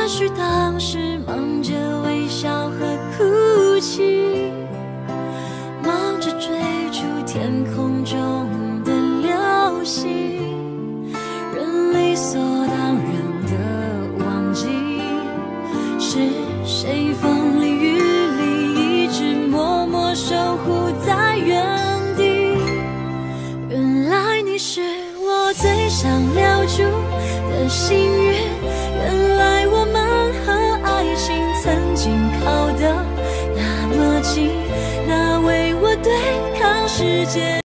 也许当时忙着微笑和哭泣，忙着追逐天空中的流星，人理所当然的忘记，是谁风里雨里一直默默守护在原地。原来你是我最想留住的幸运，原来我们和爱情曾经靠得那么近，那为我对抗世界